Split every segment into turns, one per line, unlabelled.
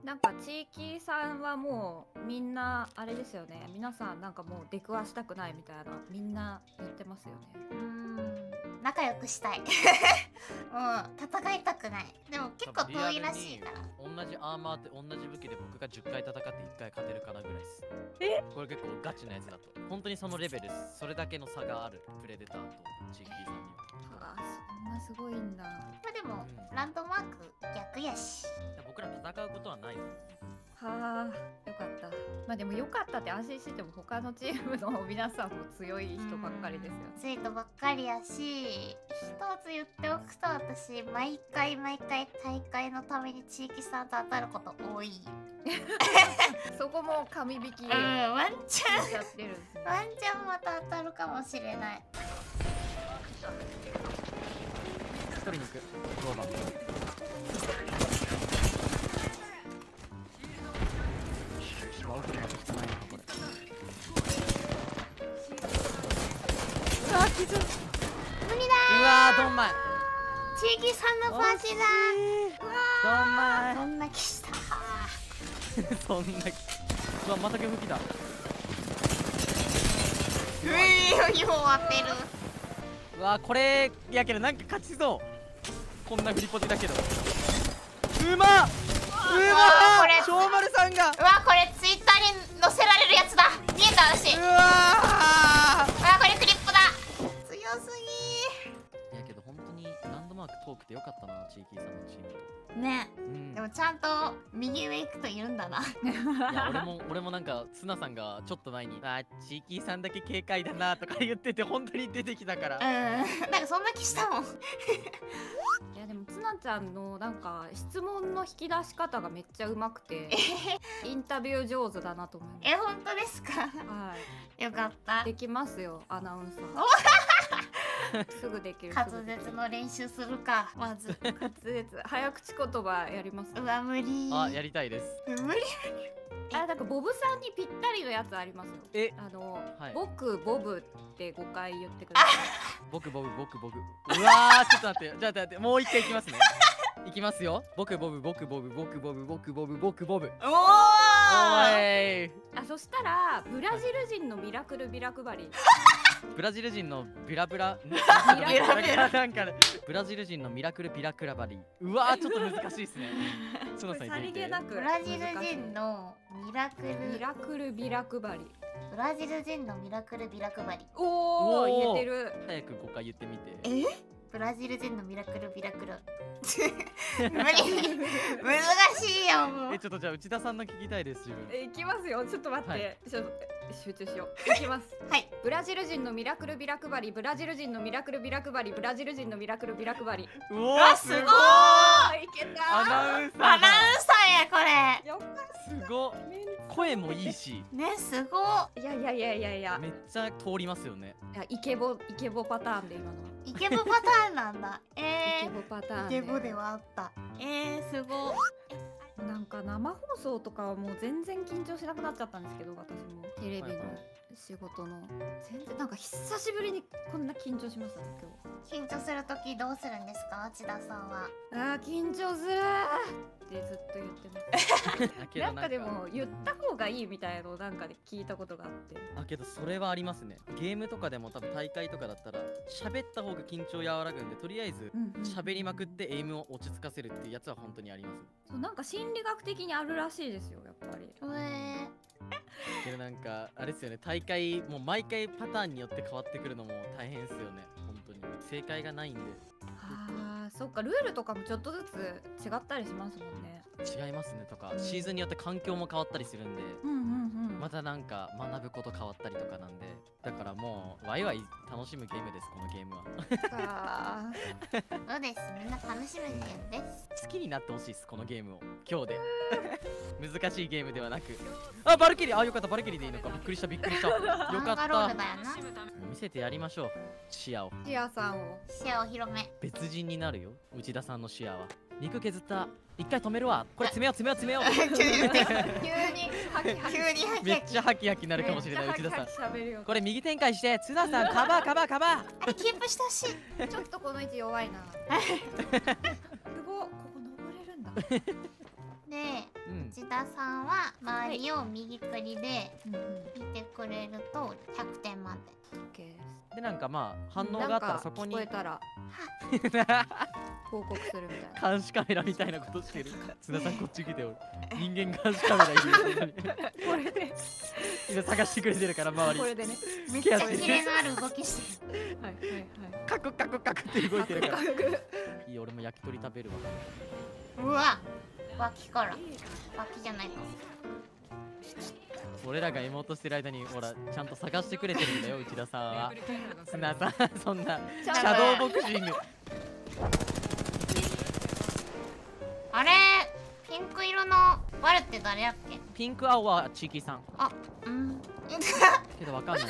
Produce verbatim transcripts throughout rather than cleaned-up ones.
なんか地域さんはもうみんなあれですよね。皆さんなんかもう出くわしたくないみたいなみんな言ってますよね。
うーん、仲良くしたい。もう戦いたくない。でも結構遠いらしいから。
同じアーマーって同じ武器で僕がじゅっかい戦っていっかい勝てるかなぐらいです。
え？
これ結構ガチなやつだと。本当にそのレベルです。それだけの差があるプレデターとチーキーさんには。
ああ、そんなすごいんだ。
まあでも、
うん
ランドマーク逆やし。
いや僕ら戦うことはないです。
はあ、よかった。まあでもよかったって安心しても他のチームの皆さんも強い人ばっかりですよね。
ツイートばっかりやし、一つ言っておくと私毎回毎回大会のために地域さんと当たること多い。
そこも神引き
うん、
で
ワンチャン
しちゃってるんですね。
ワンチャンまた当たるかもしれない。
取りに行く。ローバー。奥にまた来てないなこれ。
うわ、傷。
無理だ
うわーどんまい。
ー。地域さんのパーチだ
どんま
ー。そんな気した。
い。そんな。うわまた曲来た。
うえー、にほん当てる。
うわこれやけどなんか勝ちそう。こんな振りポテだけど。うまっ。うま
これ
っ。小丸さんが。
うわ、これツイッターに載せられるやつだ。見えた私。
うわ
うわ、これクリップだ。強す
いやけど本当にランドマーク遠くてよかったなチーキーさんのチーム
ぎね。
と。うん
でもちゃんと右上行くといるんだな。
いや俺も俺もなんかツナさんがちょっと前にあチーキーさんだけ警戒だなとか言ってて本当に出てきたから。
うん、なんかそんな気したもん。
いやでもつなちゃんのなんか質問の引き出し方がめっちゃうまくてインタビュー上手だなと思います。
え、本当ですか。
は
よかった
い。できますよアナウンサー。すぐできる。
滑舌の練習するか、まず。
滑舌早口言葉やります。
うわ、無理。
あやりたいです。
無理。
あ、なんかボブさんにぴったりのやつありますよ。
え
あの、
はい
僕ボブってごかい言ってください。
僕ボブ僕ボブ。うわーちょっと待ってじゃあ待ってもう一回いきますね。いきますよ。僕ボブ僕ボブ僕ボブ僕ボブ僕ボブ。
お
お
ー。
ーい。
あ、そしたらブラジル人のミラクルビラ配り。
ブラジル人のビラブラ
ビラ
ビラ
なんかブラジル人のミラクルビラクラバリー。うわーちょっと難しいですね。つのさん
さりげなく
ブラジル人のミラクル。
ミラクルビラ配り。
ブラジル人のミラクルビラ配り。
おお、
おー
言えてる。
早くごかい言ってみて。
え？ブラジル人のミラクルビラクル。無理。難しいよもう
え。ちょっとじゃあ内田さんの聞きたいです自分。
え、いきますよ。ちょっと待って、
はい
ちょっと集中しよう。いきます。
はい。
ブラジル人のミラクルビラ配り、ブラジル人のミラクルビラ配り、ブラジル人のミラクルビラ配り。
うお
わ
ー
すごーい。
あ、いけた。
アナウンサー
アナウンサーやこれ。
よかった。
すごっ。声もいいし
ね、すごっ。
いやいやいやいやいや。
めっちゃ通りますよね。
いや、イケボイケボパターンで今のは。
イケボパターンなんだ。
イ
え
ケボパター
ー。
ン
イケボではあった。えー、すごっ。
なんか生放送とかはもう全然緊張しなくなっちゃったんですけど、私もテレビの
はいはい
仕事の全然なんか久しぶりにこんな緊張しましたね今
緊張するときどうするんですか、内田さんは。
日。あー緊張するーってずっと言ってます。
あけど
なんかでも言った方がいいみたいのをなんかで聞いたことがあって。
あけどそれはありますね。ゲームとかでも多分大会とかだったら喋った方が緊張和らぐんでとりあえず
うんうん
喋りまくってエイムを落ち着かせるっていうやつは本当にありますね。
そうなんか心理学的にあるらしいですよやっぱり。
うえ
けどなんかあれですよね、大会もう毎回パターンによって変わってくるのも大変ですよね本当に。正解がないんで。
あーそっか、ルールとかもちょっとずつ違ったりしますもんね。
違いますねとかシーズンによって環境も変わったりするんで
うんうんうん。
またなんか学ぶこと変わったりとかなんで、だからもうワイワイ楽しむゲームですこのゲームは。
あー
そうです。みんな楽しむゲームです。
好きになってほしいですこのゲームを今日で。難しいゲームではなく。あバルキリー、あよかったバルキリーでいいのか。びっくりしたびっくりした。よか
マン
った
ガロール。だよな。
見せてやりましょう視野を。
シアさんを。
視野を広め。
別人になるよ内田さんの視野は。肉削った一回止めるわ。これ詰めよう詰めよう詰めよ
急に
急にハキハキ。
急に
う。めっちゃハキハキなるかもしれない
めっちゃ
内田さん。
ハキハキ喋るよ。
これ右展開して津田さんカバーカバーカバー。
あれキープしてほしい。
ちょっとこの位置弱いな。すごい、ここ登れるんだ。
ね
うん
内田さんは周りを右クリで
うんうん
見てくれるとひゃくてん満
OK です
でなんかまあ反応があったらそこに
なんか聞こえたら報告するみたいな。
監視カメラみたいなことしてる。津田さんこっち来てよ。人間監視カメラいる。
これで
今探してくれてるから周り
こ。れでね。
点めっちゃキレのある動きしてる。
はいはいはい。
カクカクカクって動いてるから。
カクカク
いい俺も焼き鳥食べるわ。
うわ脇から脇じゃないか。
俺らが妹してる間にほらちゃんと探してくれてるんだよ内田さんは。津田さんそんなシャドーボクシング。
あれピンク色のワルって誰やっけ？
ピンク青はチーキーさん。
あ、うん
けどわかんない。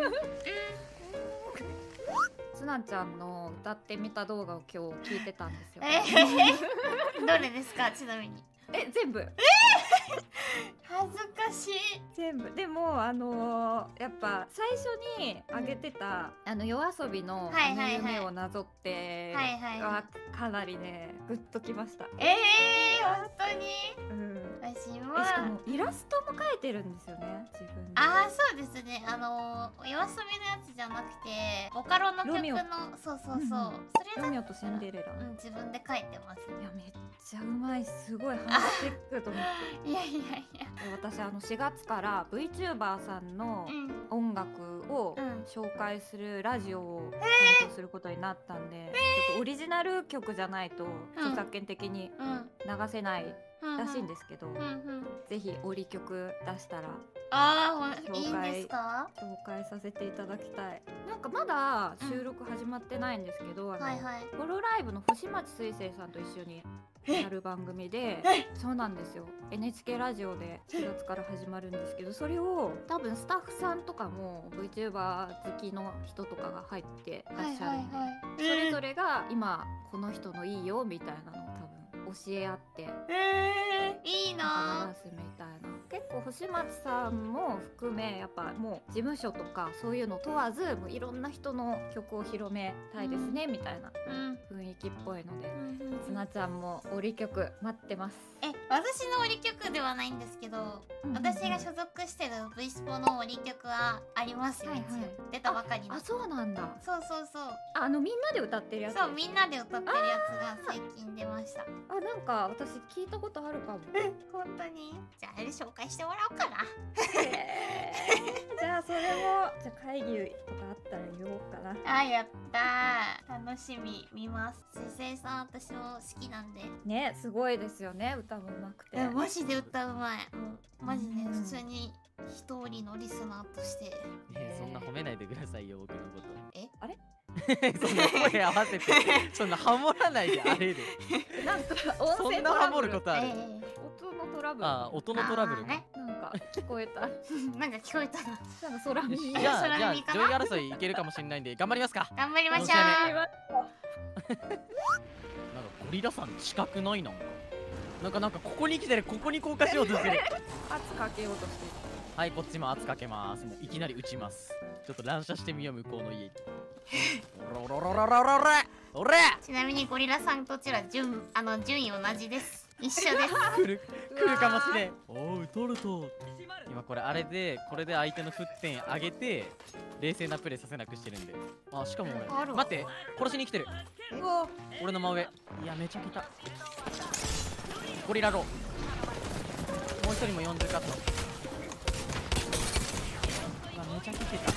つなちゃんの歌ってみた動画を今日聞いてたんですよ。
えー、どれですかちなみに。
え全部
恥ずかしい。
全部でもあのー、やっぱ最初に上げてた、あの夜遊びの
はいはいはい
夢をなぞって
はいはいはい
はかなりねグッときました。
えー、本当に
うん
私
えしか
は
もイラストも描いてるんですよね自分で。
ああそうですね、あのー、夜遊びのやつじゃなくてボカロの曲
ロミオ
のそうそうそう、
うんうん
それだ
ロミオとシンデレラ、
うん自分で書いてます。
いやめっちゃうまい、すごいハイスペックと思って。
いやいやいや
私あのしがつから VTuber さんの
うん
音楽を
うん
紹介するラジオを担当することになったんで、ちょっとオリジナル曲じゃないと著作権的に
うん
流せない
うん
らしいんですけど、
うんうん
ぜひオリ曲出したら
ああほん
紹介
いいんですか？
紹介させていただきたい。なんかまだ収録始まってないんですけど、あの
はいはい
ホロライブの星町水星さんと一緒にやる番組で、そうなんですよ エヌエイチケー ラジオでしがつから始まるんですけど、それを多分スタッフさんとかも VTuber 好きの人とかが入ってらっしゃるんで、それぞれが今この人のいいよみたいなのを多分教え合って
えー、いいな
流すみたいな。結構星町さんも含めやっぱもう事務所とかそういうの問わずもういろんな人の曲を広めたいですね、みたいな
うん
雰囲気っぽいので、
うん
つなちゃんもオリ曲待ってます。
え私のオリ曲ではないんですけど、私が所属してる V スポのオリ曲はありますよ、
はいはい
一応出たばかりの。
あ、そうなんだ。
そうそうそう
あ、あのみんなで歌ってるやつ。
そうみんなで歌ってるやつが最近出ました。
あ、なんか私聞いたことあるかも。
本当にじゃああれ紹介してもらおうかな。
へーじゃあそれもじゃあ会議とかあったら言おうかな。
あやったー楽しみ見ます。水星さん私も好きなんで。
ね、すごいですよね、歌もうまくて。
えマジで歌うまい。もうマジで
うん
普通に一人のリスナーとして。
ねえそんな褒めないでくださいよ僕のこと。
え
あれ
そんな声合わせてそんなハモらないであれで。
なんか音
そんな
声トラブル。
ハモることある。
え
音のトラブル。
ああ音のトラブル
あーね
なんか聞こえた。なんか
ー、なんか聞こえたな。
空耳。
じゃあじゃあ
空耳かな
上位争いいけるかもしれないんで頑張りますか。
頑張りましょう。
申し訳なんかゴリラさん近くないなんか。なんかなんかここに来てるここに降下しようとしてる。
圧かけようとしてる。
はいこっちも圧かけます。もういきなり撃ちます。ちょっと乱射してみよう向こうの家に。おらおらおらおらおらおらおら
ちなみにゴリラさんとちら順あの順位同じです。一緒です。
来る来るかもしれん。おう取ると。今これあれでこれで相手の沸点上げて冷静なプレーさせなくしてるんで。あしかも
ある
俺待って殺しに来てる。
うわ、
俺の真上。いやめちゃ来た。ゴリラロー。もう一人もよんじゅうカット。うわめちゃ来てた。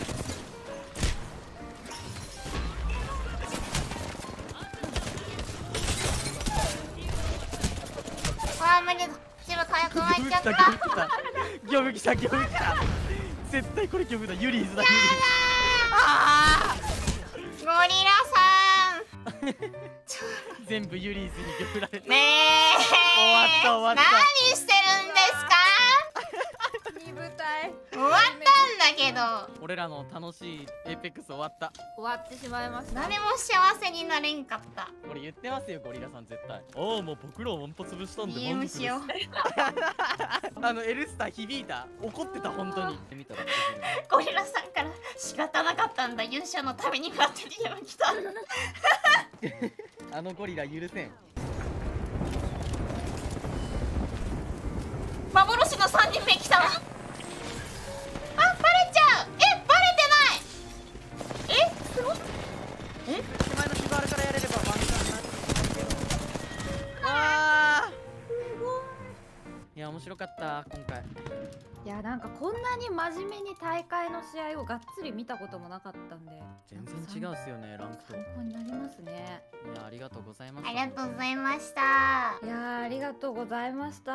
あー無理だ。チル火薬巻いちゃった。
ギョブ来たギョブ来たギョブ来た。絶対これギョブだユリーズだユリーズ。あ
ゴリラさん。
全部ユリーズにギョブられた。
ねえ。
終わった終わった
何してるんですか。
二部隊
終わったんだけど。
俺らの楽しいエイペックス終わった。
終わってしまいました。
誰も幸せになれんかった。
これ言ってますよゴリラさん絶対。ああもう僕らをワンパ潰したんで
ディーエム しよう。
あのエルスター響いた。怒ってた本当に。見たら
ゴリラさんから仕方なかったんだ優勝のために勝手にディーエム来た。
あのゴリラ許せん。
さんにんめ来たわ。あ、バレちゃう。え、バレてない。え、すごい。え、
手前の日があるからやれればワンチャンなるあーいや面白かった今回。
いやなんかこんなに真面目に大会の試合をがっつり見たこともなかったんで
全然違うっすよねランクと。い
参考になりますね。
やありがとうございました。
ありがとうございました。
いやーありがとうございました。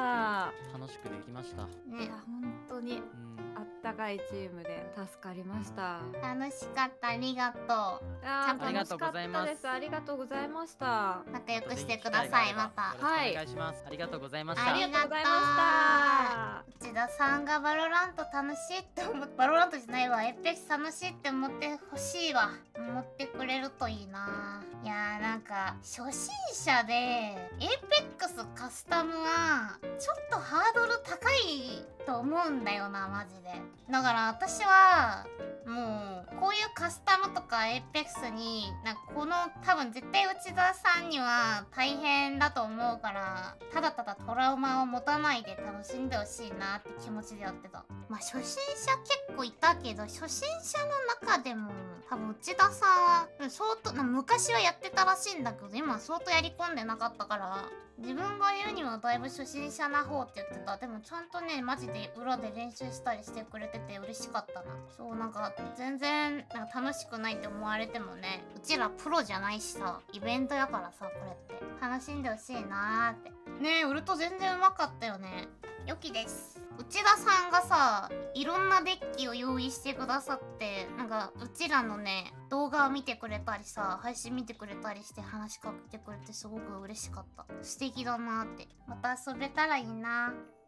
楽しくできました。
い
ね、
や本当に
うん
あったかいチームで助かりました。
楽しかった。ありがと
いやー
ちゃんと
楽しかったです。ありがとうございました。
う。仲良くしてください。また。
よろしくお願いします。ありがとうございました。
ありがとうござい
ま
内田さんがバロラント楽しいって思って、バロラントじゃないわ、エーペックス楽しいって思ってほしいわ。思ってくれるといいな。いやーなんか初心者でエーペックスカスタムはちょっとハードル高いと思うんだよなマジで。だから私はもうこういうカスタムとかエーペックスになんかこの多分絶対内田さんには大変だと思うから、ただただトラウマを持たないで楽しんでほしいなって気持ちでやってた。まあ初心者結構いたけど、初心者の中でも多分内田さんは相当な昔はやってたらしいんだけど今は相当やり込んでなかったから、自分が言うにはだいぶ初心者な方って言ってた。でもちゃんとねマジで裏で練習したりしてくれてて嬉しかったな。そうなんか全然なんか楽しくないって思われてもね、うちらプロじゃないしさ、イベントやからさ、これって楽しんでほしいなーってね。えウルト全然うまかったよね。良きです。内田さんがさいろんなデッキを用意してくださって、なんかうちらのね動画を見てくれたりさ、配信見てくれたりして話しかけてくれてすごく嬉しかった。素敵だなーって。また遊べたらいいなー。